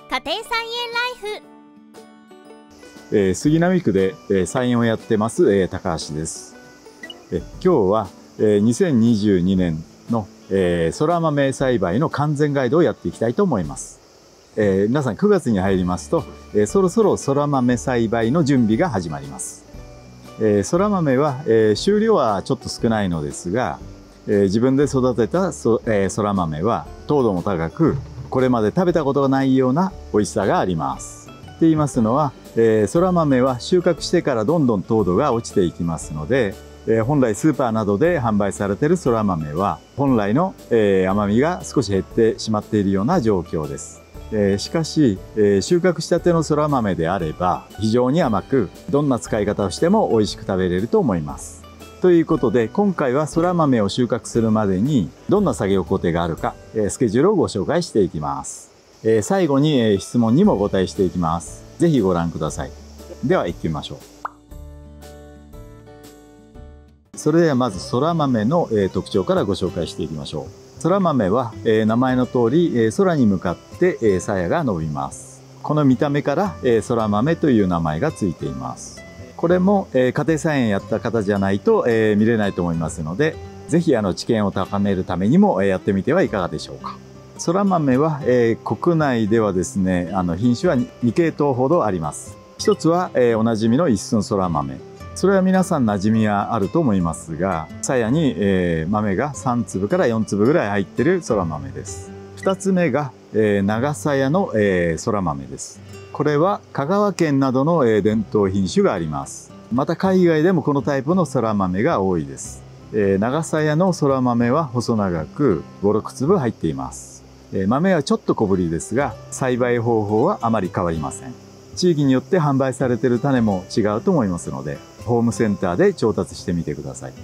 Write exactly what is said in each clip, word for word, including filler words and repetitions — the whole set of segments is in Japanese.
家庭菜園ライフ。 えー、杉並区で、えー、菜園をやってます、えー、高橋です。え今日は、えー、にせんにじゅうにねんの、えー、そら豆栽培の完全ガイドをやっていきたいと思います。えー、皆さんくがつに入りますと、えー、そろそろそら豆栽培の準備が始まります。えー、そら豆は、えー、収量はちょっと少ないのですが、えー、自分で育てたそ、えー、そら豆は糖度も高く、これまで食べたことがないような美味しさがあります。って言いますのは、えー、そら豆は収穫してからどんどん糖度が落ちていきますので、えー、本来スーパーなどで販売されているそら豆は本来の、えー、甘みが少し減ってしまっているような状況です。えー、しかし、えー、収穫したてのそら豆であれば非常に甘く、どんな使い方をしても美味しく食べれると思います。ということで、今回はそら豆を収穫するまでにどんな作業工程があるか、えー、スケジュールをご紹介していきます。えー、最後に、えー、質問にもお答えしていきます。ぜひご覧ください。では行ってみましょう。それではまずそら豆の、えー、特徴からご紹介していきましょう。そら豆は、えー、名前の通り、えー、空に向かって、えー、鞘が伸びます。この見た目から、えー、そら豆という名前がついています。これも、えー、家庭菜園やった方じゃないと、えー、見れないと思いますので、ぜひあの知見を高めるためにも、えー、やってみてはいかがでしょうか。そら豆は、えー、国内ではですね、あの品種はにけいとうほどあります。一つは、えー、おなじみの一寸そら豆。それは皆さん馴染みはあると思いますが、鞘に、えー、豆がさんつぶからよんつぶぐらい入っているそら豆です。二つ目が、えー、長鞘の、えー、そら豆です。これは香川県などの、えー、伝統品種があります。また海外でもこのタイプのそら豆が多いです。えー、長鞘のそら豆は細長くご、ろくつぶ入っています。豆はちょっと小ぶりですが、栽培方法はあまり変わりません。地域によって販売されている種も違うと思いますので、ホームセンターで調達してみてください。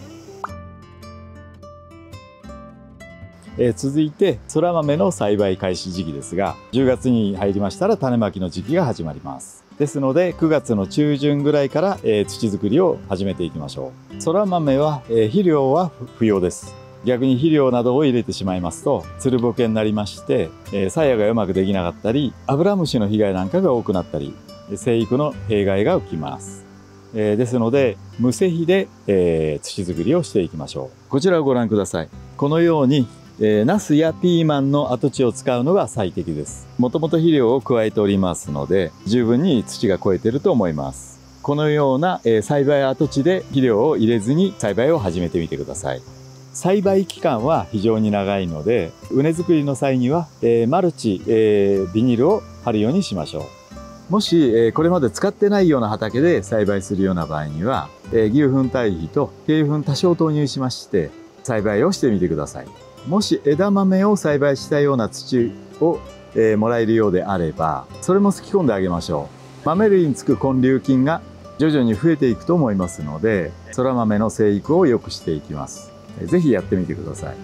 えー、続いて、そら豆の栽培開始時期ですが、じゅうがつに入りましたら種まきの時期が始まります。ですので、くがつの中旬ぐらいから、えー、土作りを始めていきましょう。そら豆は、えー、肥料は不要です。逆に肥料などを入れてしまいますと、つるぼけになりまして、えー、鞘がうまくできなかったり、アブラムシの被害なんかが多くなったり、生育の弊害が起きます。えー、ですので、無施肥で、えー、土作りをしていきましょう。こちらをご覧ください。このように、えー、ナスやピーマンの跡地を使うのが最適です。もともと肥料を加えておりますので、十分に土が肥えていると思います。このような、えー、栽培跡地で肥料を入れずに栽培を始めてみてください。栽培期間は非常に長いので、畝作りの際には、えー、マルチ、えー、ビニールを貼るようにしましょう。もし、えー、これまで使ってないような畑で栽培するような場合には、えー、牛糞堆肥と鶏糞多少投入しまして栽培をしてみてください。もし枝豆を栽培したような土を、えー、もらえるようであれば、それもすき込んであげましょう。豆類につく根粒菌が徐々に増えていくと思いますので、そら豆の生育を良くしていきます。ぜひやってみてください。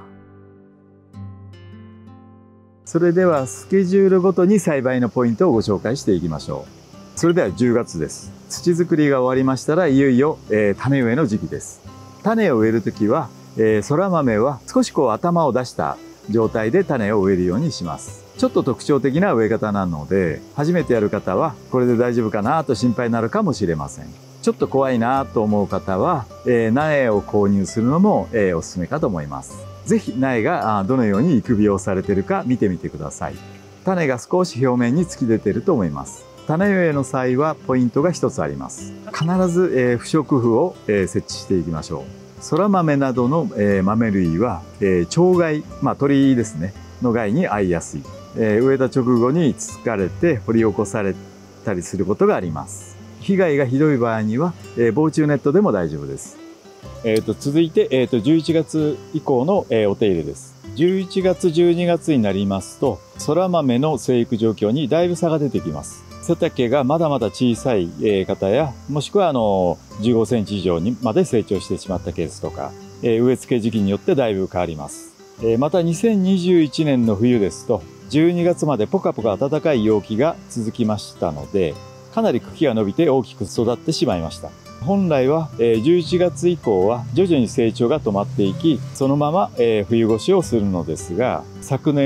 それではスケジュールごとに栽培のポイントをご紹介していきましょう。それではじゅうがつです。土作りが終わりましたらいよいよ、えー、種植えの時期です。種を植えるときは、えー、そら豆は少しこう頭を出した状態で種を植えるようにします。ちょっと特徴的な植え方なので、初めてやる方はこれで大丈夫かなと心配になるかもしれません。ちょっと怖いなと思う方は、えー、苗を購入するのも、えー、おすすめかと思います。ぜひ苗がどのように育苗されているか見てみてください。種が少し表面に突き出ていると思います。種植えの際はポイントが一つあります。必ず、えー、不織布を、えー、設置していきましょう。そら豆などの、えー、豆類は、えー、鳥害、まあ鳥ですね、の害に遭いやすい。えー、植えた直後につつかれて掘り起こされたりすることがあります。被害がひどい場合には、えー、防虫ネットでも大丈夫です。えー、と続いて、えー、とじゅういちがつ以降の、えー、お手入れです。じゅういちがつじゅうにがつになりますと、そら豆の生育状況にだいぶ差が出てきます。背丈がまだまだ小さい、えー、方や、もしくはあのじゅうごセンチ以上にまで成長してしまったケースとか、えー、植え付け時期によってだいぶ変わります。えー、またにせんにじゅういちねんの冬ですと、じゅうにがつまでポカポカ暖かい陽気が続きましたので、かなり茎が伸びて大きく育ってしまいました。本来はじゅういちがつ以降は徐々に成長が止まっていき、そのまま冬越しをするのですが、昨年は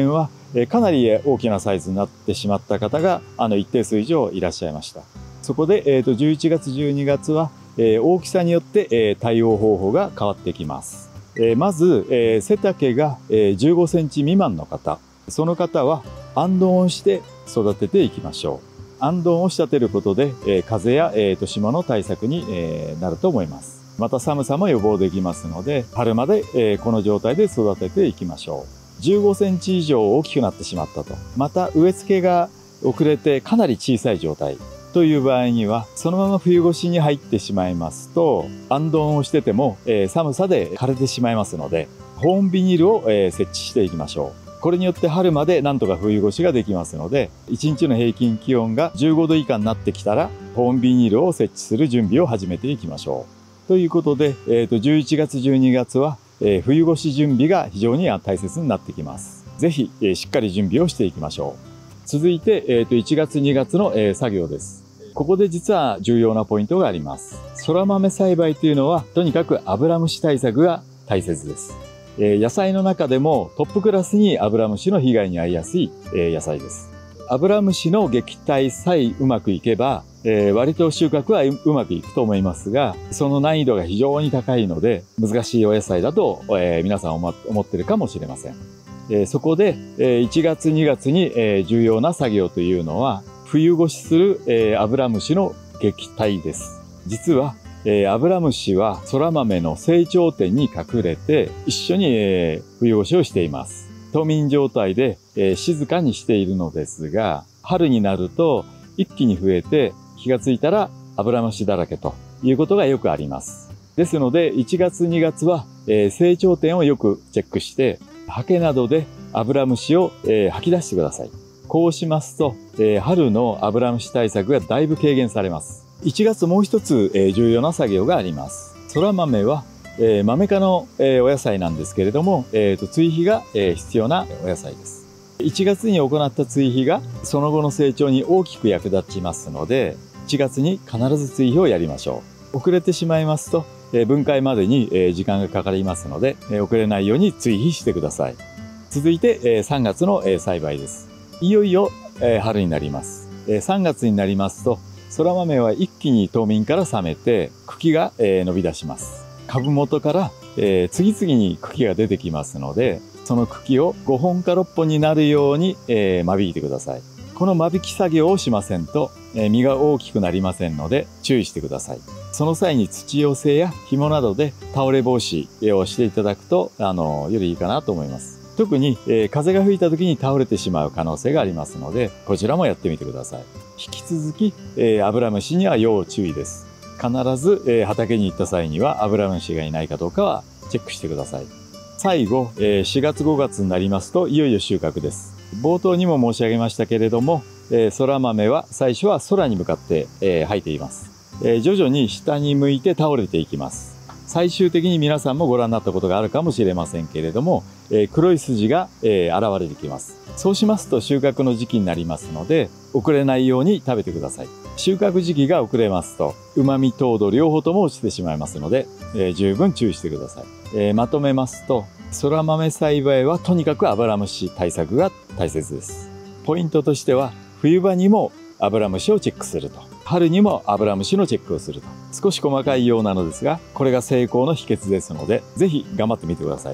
えー、かなり大きなサイズになってしまった方があの一定数以上いらっしゃいました。そこで、えー、とじゅういちがつじゅうにがつは、えー、大きさによって、えー、対応方法が変わってきます。えー、まず、えー、背丈が、えー、じゅうごセンチ未満の方、その方はあんどんをして育てていきましょう。あんどんを仕立てることで、えー、風や、えー、と霜の対策に、えー、なると思います。また寒さも予防できますので、春まで、えー、この状態で育てていきましょう。じゅうごセンチ以上大きくなってしまったと。また植え付けが遅れてかなり小さい状態という場合には、そのまま冬越しに入ってしまいますと、あんどんをしてても、えー、寒さで枯れてしまいますので、保温ビニールを、えー、設置していきましょう。これによって春までなんとか冬越しができますので、いちにちの平均気温がじゅうごど以下になってきたら、保温ビニールを設置する準備を始めていきましょう。ということで、えー、とじゅういちがつじゅうにがつは、えー、冬越し準備が非常に大切になってきます。ぜひ、えー、しっかり準備をしていきましょう。続いて、えー、といちがつにがつの、えー、作業です。ここで実は重要なポイントがあります。そら豆栽培というのは、とにかくアブラムシ対策が大切です。えー、野菜の中でもトップクラスにアブラムシの被害に遭いやすい、えー、野菜です。アブラムシの撃退さえうまくいけば、えー、割と収穫は う, うまくいくと思いますが、その難易度が非常に高いので、難しいお野菜だと、えー、皆さん思ってるかもしれません。えー、そこで、えー、いちがつにがつに、えー、重要な作業というのは、冬越しする、えー、アブラムシの撃退です。実は、えー、アブラムシはそら豆の成長点に隠れて一緒に、えー、冬越しをしています。冬眠状態で、えー、静かにしているのですが、春になると一気に増えて気がついたらアブラムシだらけということがよくあります。ですのでいちがつにがつは、えー、成長点をよくチェックしてハケなどでアブラムシを、えー、吐き出してください。こうしますと、えー、春のアブラムシ対策がだいぶ軽減されます。いちがつもう一つ、えー、重要な作業があります。そら豆は、えー、豆科の、えー、お野菜なんですけれども、えーと、追肥が、えー、必要なお野菜です。いちがつに行った追肥がその後の成長に大きく役立ちますので、いちがつに必ず追肥をやりましょう。遅れてしまいますと、えー、分解までに、えー、時間がかかりますので、えー、遅れないように追肥してください。続いて、えー、さんがつの、えー、栽培です。いよいよ、えー、春になります。えー、さんがつになりますと、そら豆は一気に冬眠から覚めて茎が、えー、伸び出します。株元から、えー、次々に茎が出てきますので、その茎をごほんかろっぽんになるように、えー、間引いてください。この間引き作業をしませんと、えー、実が大きくなりませんので注意してください。その際に土寄せや紐などで倒れ防止をしていただくと、あのよりいいかなと思います。特に、えー、風が吹いた時に倒れてしまう可能性がありますので、こちらもやってみてください。引き続き、えー、アブラムシには要注意です。必ず、えー、畑に行った際にはアブラムシがいないかどうかはチェックしてください。最後、えー、しがつごがつになりますといよいよ収穫です。冒頭にも申し上げましたけれども、えー、そら豆は最初は空に向かって、えー、生えています。えー、徐々に下に向いて倒れていきます。最終的に皆さんもご覧になったことがあるかもしれませんけれども、えー、黒い筋が、えー、現れてきます。そうしますと収穫の時期になりますので、遅れないように食べてください。収穫時期が遅れますと、旨味糖度両方とも落ちてしまいますので、えー、十分注意してください。えー、まとめますと、そら豆栽培はとにかくアブラムシ対策が大切です。ポイントとしては、冬場にもアブラムシをチェックすると。春にもアブラムシのチェックをすると。少し細かいようなのですが、これが成功の秘訣ですので、ぜひ頑張ってみてください。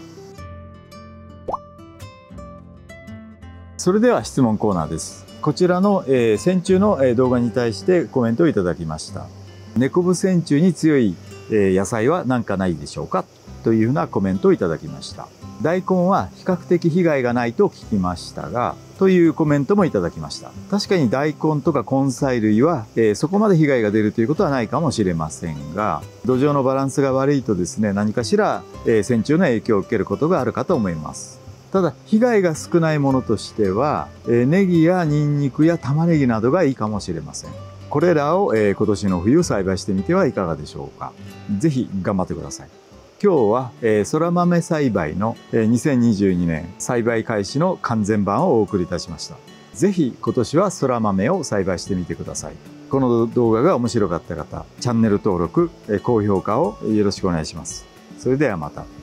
それでは質問コーナーです。こちらの、えー、線虫の、えー、動画に対してコメントをいただきました。ネコブ線虫に強い、えー、野菜は何かないでしょうかというふうなコメントをいただきました。大根は比較的被害がないと聞きましたが、というコメントもいただきました。確かに大根とか根菜類は、えー、そこまで被害が出るということはないかもしれませんが、土壌のバランスが悪いとですね、何かしら、えー、線虫の影響を受けることがあるかと思います。ただ、被害が少ないものとしては、えー、ネギやニンニクや玉ねぎなどがいいかもしれません。これらを、えー、今年の冬栽培してみてはいかがでしょうか。ぜひ頑張ってください。今日は、えー、そら豆栽培の、えー、にせんにじゅうにねん栽培開始の完全版をお送りいたしました。ぜひ今年はそら豆を栽培してみてください。この動画が面白かった方、チャンネル登録、えー、高評価をよろしくお願いします。それではまた。